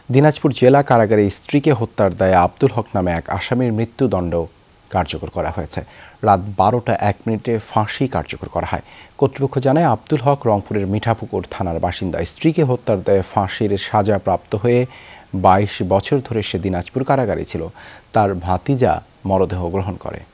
দিনাজপুর জেলা কারাগারে স্ত্রীকে হত্যার দায়ে আব্দুল হক নামে এক আসামির মৃত্যুদণ্ড কার্যকর করা হয়েছে। রাত 12টা 1 মিনিটে ফাঁসি কার্যকর করা হয়। কর্তৃপক্ষ জানায়, আব্দুল হক রংপুরের মিঠাপুকুর থানার বাসিন্দা। স্ত্রীকে হত্যার দায়ে ফাঁসির সাজা প্রাপ্ত হয়ে 22 বছর ধরে সে দিনাজপুর কারাগারে ছিল। তার ভাতিজা মরদেহ গ্রহণ করে।